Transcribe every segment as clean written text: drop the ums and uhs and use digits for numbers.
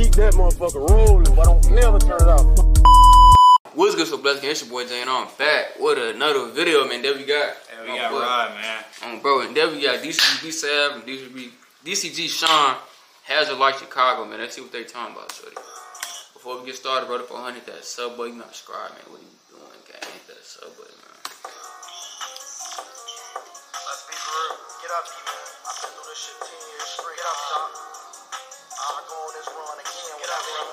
keep that motherfucker rolling, but don't never turn it off. What's good, so blessed? It's your boy Jane. I'm back with another video, man. There we got. Yeah, we got Rod, man. Bro, and there we got DCG Sav and DCG Sean. Hazard like Chicago, man. Let's see what they talking about, shorty. Before we get started, brother, for 100 that sub button, you not subscribe, man. What are you doing, gang? Hit that sub button, man. Let's be for real. Get up, man. I've been through this shit 10 years straight. Get up, Doc. I'll go on this run again. Get up, bro.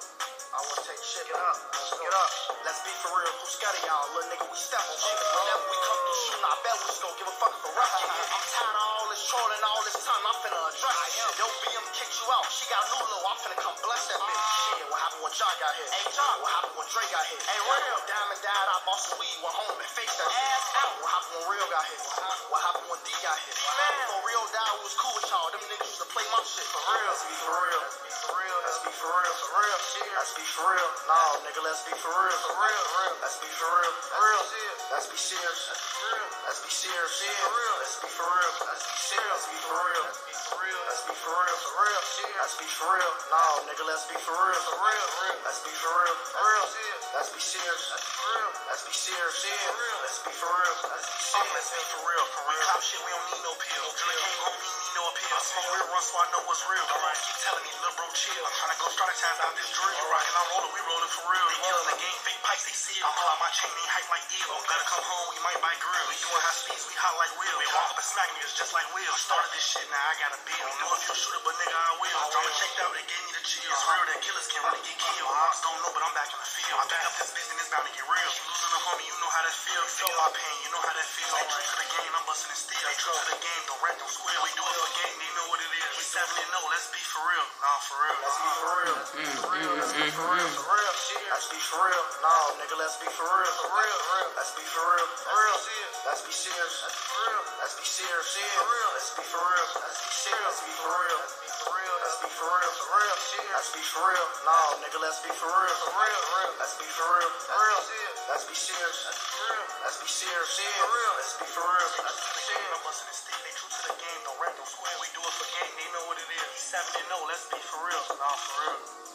I wanna take shit. Get up. Get up. Let's be for real. Who's got it, y'all? Little nigga, we step on shit. Whenever we come through shooting, I bet we just gon' give a fuck if the rock get hit. I'm tired of all this trolling, all this time. I'm finna address this shit. Yo, BM kicked you out. She got new low. I'm finna come bless that bitch. Shit, what happened when John got hit? Hey, John, what happened when Dre got hit? Hey, real. Diamond died. I bought some weed. Went home and faced that ass out. What happened when Real got hit? What happened when D got hit? Before Real died, we was cool with y'all. Them niggas used to play my shit. For real. Let's be for real. Let's be for real. For real. Let's be for real. No, nigga, let's be for real. For real. Let's be for real. For real. Let's be serious. Let's be serious. For real. Let's be for real. Let's be serious. Let's be for real. Let's be for real. For real. Let's be for real. No, nigga, let's be for real. For real. Let's be for real. For real. Let's be serious. Let's be serious. Let's be for real. Let's be serious. Let's be for real. For real. Cop shit, we don't need no pills. Drink ain't gon' need no appeal. I smoke real run so I know what's real. Don't keep telling me, little bro, chill. I'm tryna go start a time out this drill. You rockin', I'm rollin', we rollin' for real. They killin' the game, fake pipes, they seal. I'm pull out my chain, ain't hype like eel. Gotta come home, we might buy grill. We doing high speeds, we hot like wheel. We walk up and smack niggas just like Will. Started this shit, now I got a bill. Don't know if you'll shoot it, but nigga, I will. Drama checked out, they gave me the chill. It's real that killers can really get killed. Ops don't know, but I'm back in the field. I back up this bitch and it's bound to get real. You losing a homie, you know how that feel. You feel my pain, you know how that feel. Stay true to the game, I'm busting it steel. Stay true to the game, don't rat, don't squeal. We do it for game, they know what it is. We 7-0, let's be for real. Nah, for real. Let's be for real. Let's be for real. For real. Let's be for real. No, nigga, let's be for real. For real. Let's be for real. For real. Let's be serious. Let's be serious. For real. Let's be for real. Let's be serious. Let's be for real. Let's be for real. For real. Let's be for real. No, nigga, let's be for real. For real. Let's be for real. For real. Let's be serious. Let's be serious. For real. Let's be for real. Let's be serious. I'm busting this stick. They true to the game. Don't rap, don't square. We do it for game. They know what it is. 7-0. Let's be for real. Nah, for real.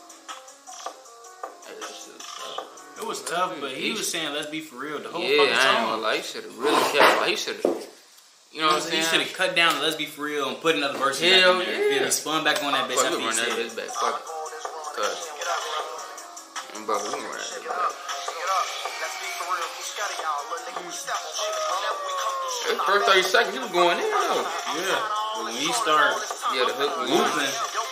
It was tough, but he was saying, let's be for real. The whole Yeah, fucking I ain't song. gonna lie. He should have really kept. Like, he should have. You know what I'm saying? He should have cut down the let's be for real and put another verse Hell back in there. yeah. He spun back on that bitch Fuck, after we he run that said bitch back. Fuck it. Cuz. Bro, we run that bitch back. His first 30 seconds, he was going in, though. Yeah. But when he started Yeah, the hook was looping,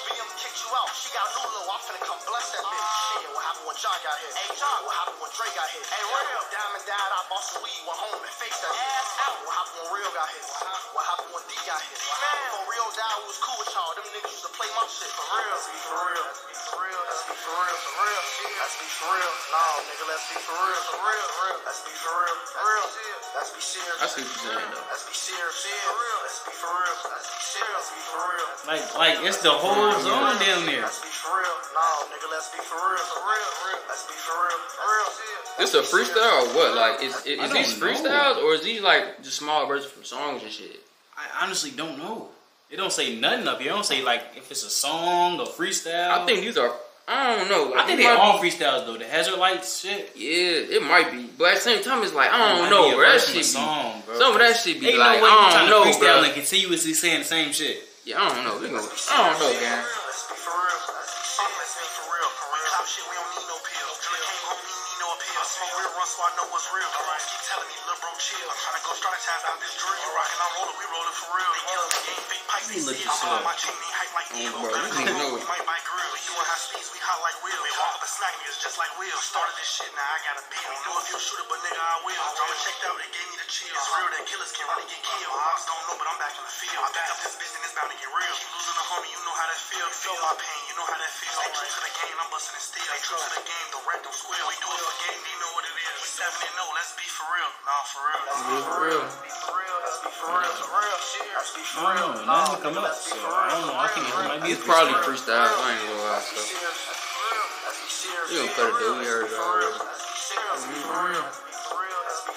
John got hit. Hey, John, what happened when Dre got hit? Hey, Real. Diamond died, I bought some weed, went home and faced that ass out. What happened when Real got hit? What happened when D got hit? Before Real died, we was cool with y'all. Them niggas used to play my shit. For real. Let's be for real. Let's be for real. For real. Let's be for real. No, nigga, let's be for real. For real. Let's be for real. For real. Let's be serious. I see what you're saying, though. Let's be serious. For real. Let's be for real. Let's be serious. Let's be for real. like it's the whole zone down there. Let's be for real. No, nigga, let's be for real. For real. Let's be for real. For real. This a freestyle or what? Like, is don't these know. freestyles or is these like just small verses from songs and shit? I honestly don't know. It don't say nothing up here. It don't say like if it's a song or freestyle. I think these are. I don't know. Like, I think they all freestyles though. The Hazard Lights shit. Yeah, it might be, but at the same time, it's like I Might don't know, be a bro. That verse from shit a be song, bro. some of that shit be Ain't like no way I you trying don't know, to freestyle bro. and continuously saying the same shit. Yeah, I don't know. I don't know, gang. Let's be for real. Let's be for real. For real. Cop shit, we don't need no pills. Drink ain't gon' need no appeal. I smoke real run so I know what's real. Don't keep telling me, little bro, chill. I'm tryna go start a time out this drill. You rockin', I'm rollin', we rollin' for real. They killin' the game, fake pipes, they Look see. this I'm up. on my chain, ain't hype like Eel. Bro, Gotta you come need to home, know we it. might buy grill. We doing high speeds, we hot like Will. We walk up and smack niggas just like Will. Started this shit, now I got a bill. Don't know if you'll shoot it, but nigga, I will. Drama checked out, they gave me the chill. It's real that killers can really get killed. Ops don't know, but I'm back in the field. I back up this bitch and it's bound to get real. You losing a homie, you know how that feel. You feel my pain, you know how that feel. Stay true to the game, I'm busting it still. Stay true to the game, don't rat, don't squeal. We do it for game, they know what it is. We 7-0, let's be for real. Nah, for real. Let's be for real. Let's be for real. Let's be for real. For real. Let's be for real. I don't know. Nothing come up. So I don't know. I think it might be a It's probably freestyle. freestyles. I ain't gonna lie. So you gonna cut it though? We heard it already. Let's be for real. Let's be for real.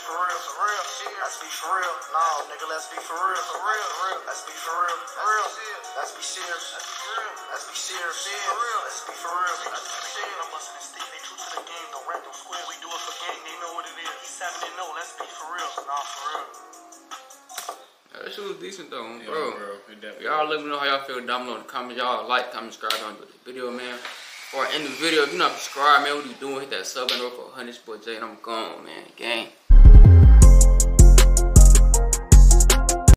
for real, for real. Let's be for real. No, nigga, let's be for real, for real. Let's be for real, for real. Let's be serious. Let's be serious. For real. Let's be for real. Let's be serious. I'm busting Steve. They true to the game. Don't rap, don't square. We do it for game. They know what it is. He's 7-0. Let's be for real. Nah, for real. That shit was decent though, Yeah, bro. bro. Y'all let me know how y'all feel down below in the comments. Y'all like, comment, subscribe on the video, man. Or in the video, if you're not subscribed, man, what you doing? Hit that sub button for 100. Boy Jay, and I'm gone, man. Gang.